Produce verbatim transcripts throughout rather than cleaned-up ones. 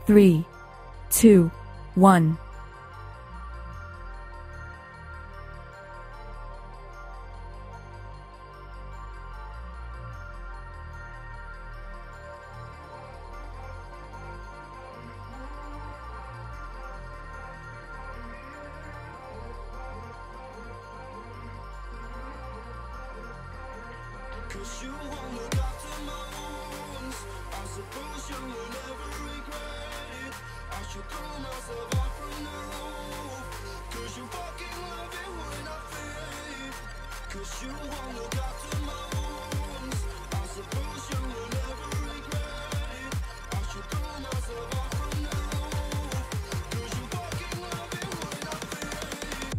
three, two, one. Cause you won't look after my wounds. I suppose you will never regret it. I should throw myself out from the roof. Cause you fucking love it when I fade. Cause you won't look after my wounds. I suppose you will never regret it. I should throw myself out from the roof. Cause you fucking love it when I fade.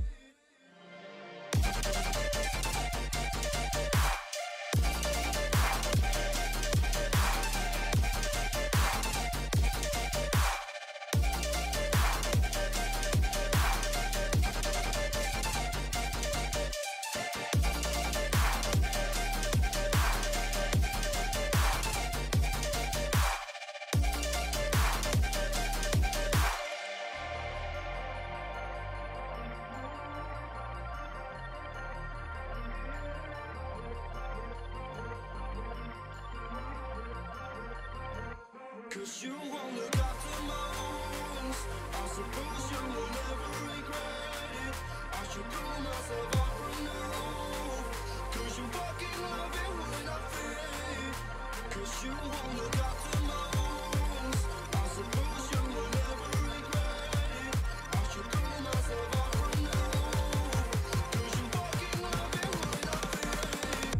Cause you won't look after my wounds. I suppose you will never regret it. I should throw myself out from the roof. Cause you fucking love it when I fade. Cause you won't look after my wounds. I suppose you will never regret it. I should throw myself out from the roof. Cause you fucking love it when I fade.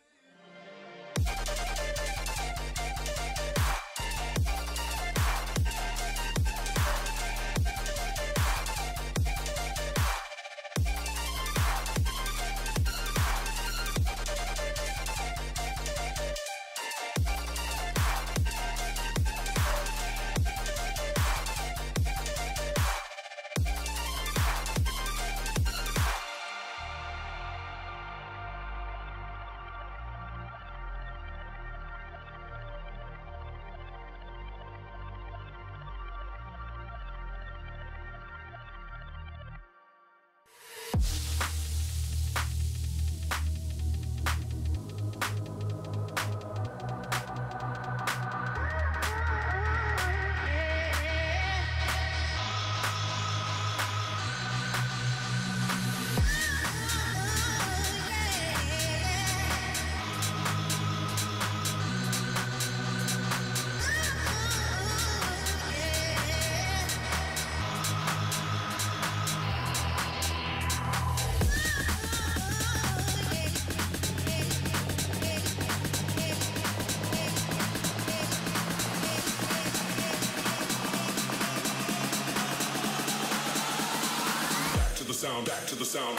Sound, back to the sound.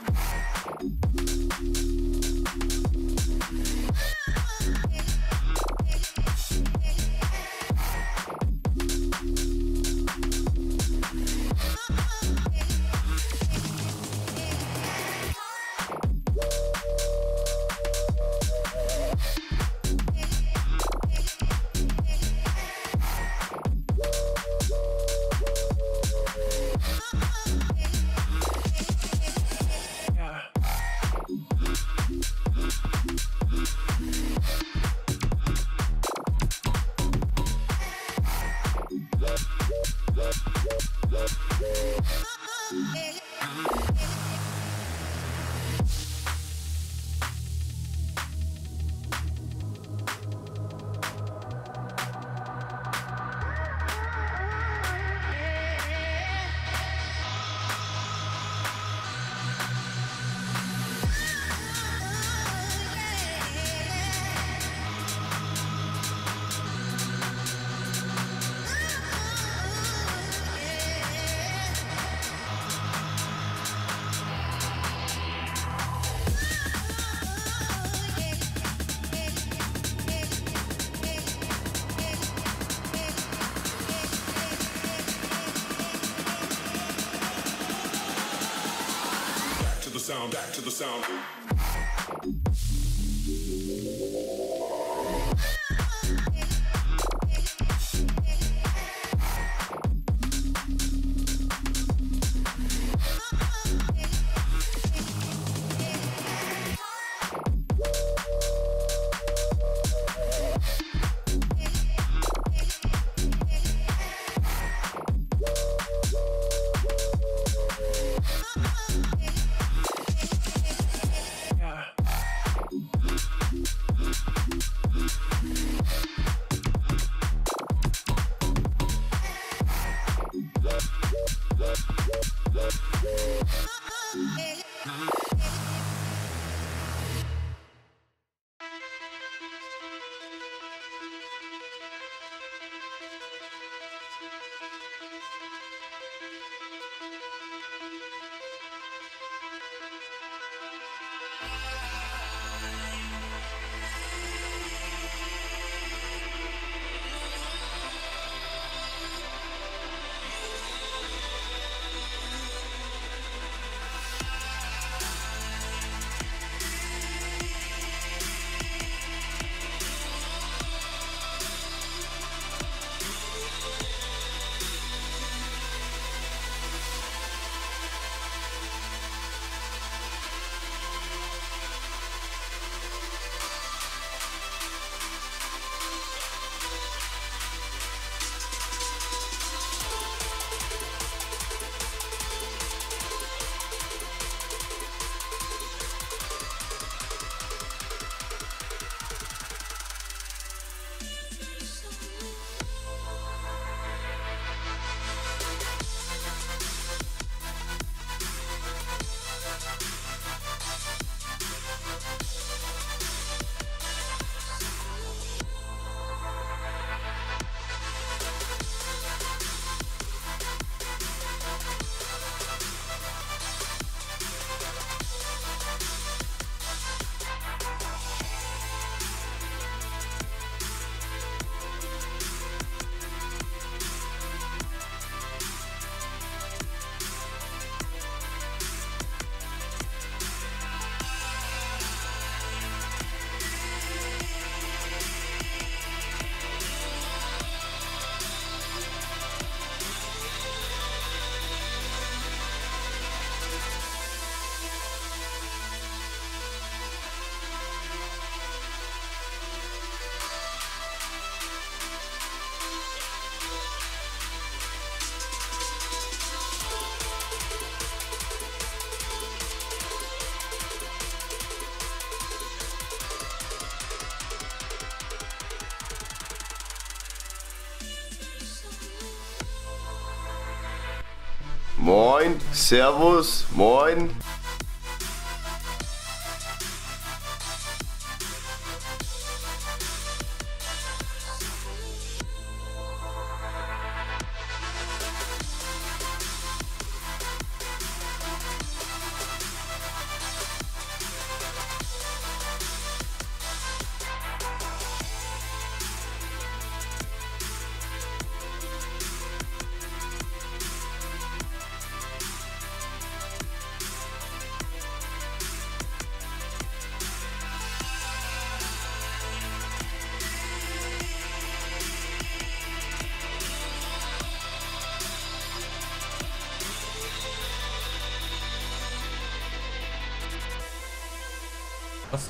Sound, back to the sound. Moin, Servus, moin. Was?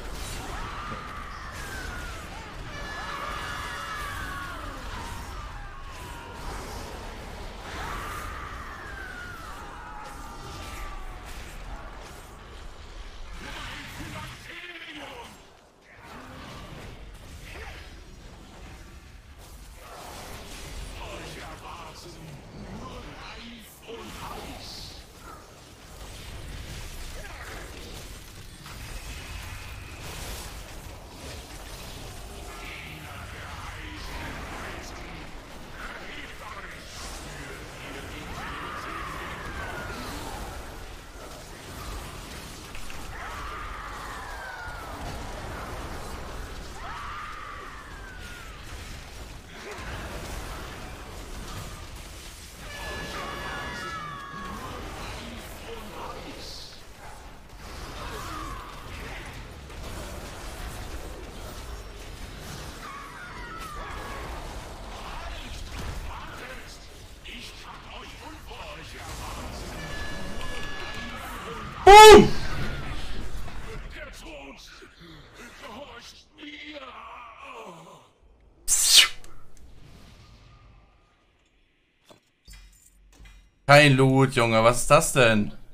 Boom! Kein Loot, Junge, was ist das denn?